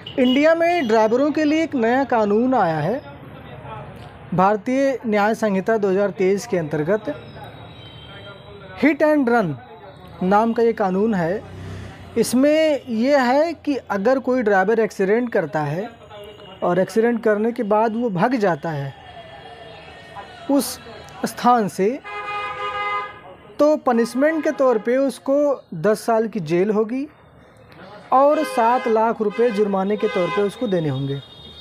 India में ड्राइवरों के लिए एक नया कानून आया है। भारतीय न्याय संहिता 2023 के अंतर्गत हिट एंड रन नाम का ये कानून है। इसमें यह है कि अगर कोई ड्राइवर एक्सीडेंट करता है और एक्सीडेंट करने के बाद वो भाग जाता है उस स्थान से, तो पनिशमेंट के तौर पे उसको 10 साल की जेल होगी और 7 लाख रुपए जुर्माने के तौर पे उसको देने होंगे।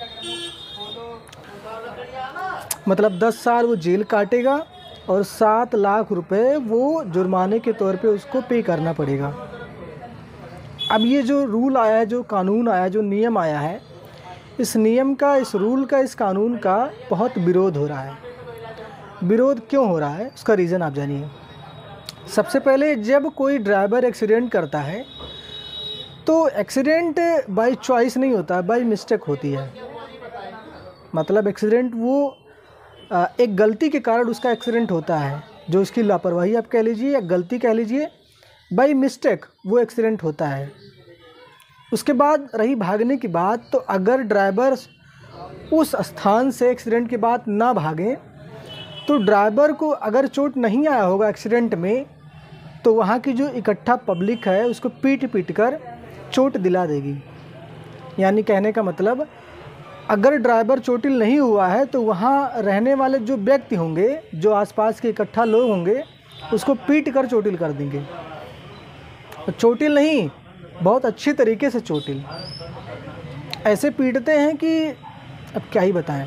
मतलब 10 साल वो जेल काटेगा और 7 लाख रुपए वो जुर्माने के तौर पे उसको पे करना पड़ेगा। अब ये जो रूल आया है, जो कानून आया, जो नियम आया है, इस नियम का, इस रूल का, इस कानून का बहुत विरोध हो रहा है। विरोध क्यों हो रहा है, उसका रीज़न आप जानिए। सबसे पहले, जब कोई ड्राइवर एक्सीडेंट करता है तो एक्सीडेंट बाय चॉइस नहीं होता, बाय मिस्टेक होती है। मतलब एक्सीडेंट वो एक गलती के कारण उसका एक्सीडेंट होता है, जो उसकी लापरवाही आप कह लीजिए या गलती कह लीजिए, बाय मिस्टेक वो एक्सीडेंट होता है। उसके बाद रही भागने की बात, तो अगर ड्राइवर उस स्थान से एक्सीडेंट के बाद ना भागें तो ड्राइवर को अगर चोट नहीं आया होगा एक्सीडेंट में, तो वहाँ की जो इकट्ठा पब्लिक है उसको पीट पीट कर चोट दिला देगी। यानी कहने का मतलब, अगर ड्राइवर चोटिल नहीं हुआ है तो वहाँ रहने वाले जो व्यक्ति होंगे, जो आसपास के इकट्ठा लोग होंगे, उसको पीट कर चोटिल कर देंगे। चोटिल नहीं, बहुत अच्छी तरीके से चोटिल, ऐसे पीटते हैं कि अब क्या ही बताएं।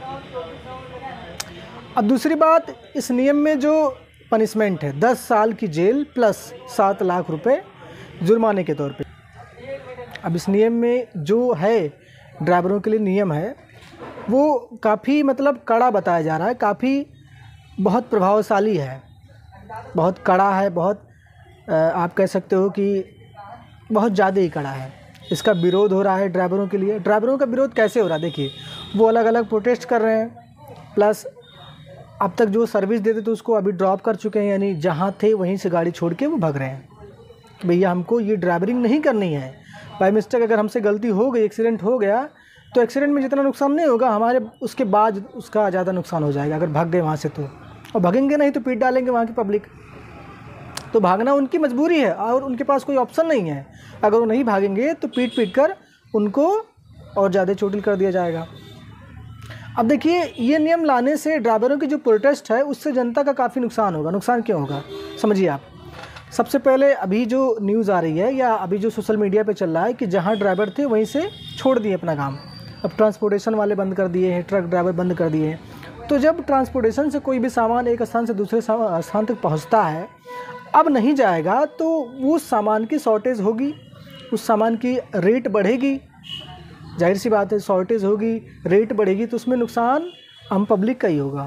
अब दूसरी बात, इस नियम में जो पनिशमेंट है 10 साल की जेल प्लस 7 लाख रुपए जुर्माने के तौर पे। अब इस नियम में जो है ड्राइवरों के लिए नियम है, वो काफ़ी मतलब कड़ा बताया जा रहा है। काफ़ी बहुत प्रभावशाली है, बहुत कड़ा है, बहुत आप कह सकते हो कि बहुत ज़्यादा ही कड़ा है। इसका विरोध हो रहा है ड्राइवरों के लिए। ड्राइवरों का विरोध कैसे हो रहा है, देखिए, वो अलग अलग प्रोटेस्ट कर रहे हैं, प्लस अब तक जो सर्विस देते थे उसको अभी ड्रॉप कर चुके हैं। यानी जहाँ थे वहीं से गाड़ी छोड़ के वो भाग रहे हैं कि भैया हमको ये ड्राइवरिंग नहीं करनी है। बाई मिस्टेक अगर हमसे गलती हो गई, एक्सीडेंट हो गया, तो एक्सीडेंट में जितना नुकसान नहीं होगा, हमारे उसके बाद उसका ज़्यादा नुकसान हो जाएगा अगर भाग गए वहाँ से तो। और भागेंगे नहीं तो पीट डालेंगे वहाँ की पब्लिक। तो भागना उनकी मजबूरी है और उनके पास कोई ऑप्शन नहीं है। अगर वो नहीं भागेंगे तो पीट पीट कर उनको और ज़्यादा चोटिल कर दिया जाएगा। अब देखिए, ये नियम लाने से ड्राइवरों की जो प्रोटेस्ट है उससे जनता का काफ़ी नुकसान होगा। नुकसान क्यों होगा, समझिए आप। सबसे पहले अभी जो न्यूज़ आ रही है या अभी जो सोशल मीडिया पे चल रहा है कि जहाँ ड्राइवर थे वहीं से छोड़ दिए अपना काम। अब ट्रांसपोर्टेशन वाले बंद कर दिए हैं, ट्रक ड्राइवर बंद कर दिए हैं। तो जब ट्रांसपोर्टेशन से कोई भी सामान एक स्थान से दूसरे स्थान तक पहुँचता है, अब नहीं जाएगा तो उस सामान की शॉर्टेज होगी, उस सामान की रेट बढ़ेगी। जाहिर सी बात है, शॉर्टेज होगी, रेट बढ़ेगी, तो उसमें नुकसान हम पब्लिक का ही होगा।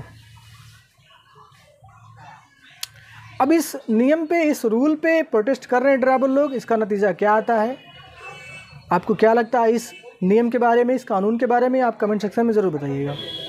अब इस नियम पे, इस रूल पे प्रोटेस्ट कर रहे हैं ड्राइवर लोग। इसका नतीजा क्या आता है, आपको क्या लगता है इस नियम के बारे में, इस कानून के बारे में? आप कमेंट सेक्शन में ज़रूर बताइएगा।